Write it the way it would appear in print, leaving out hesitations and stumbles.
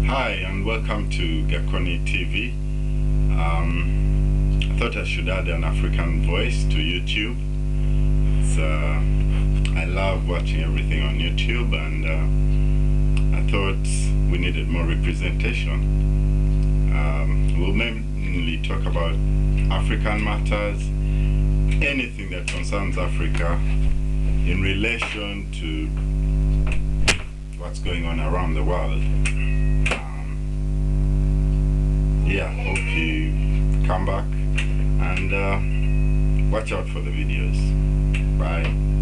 Hi and welcome to Gakoni TV. I thought I should add an African voice to YouTube. I love watching everything on YouTube, and I thought we needed more representation. We'll mainly talk about African matters, anything that concerns Africa in relation to what's going on around the world. Hope you come back and watch out for the videos. Bye.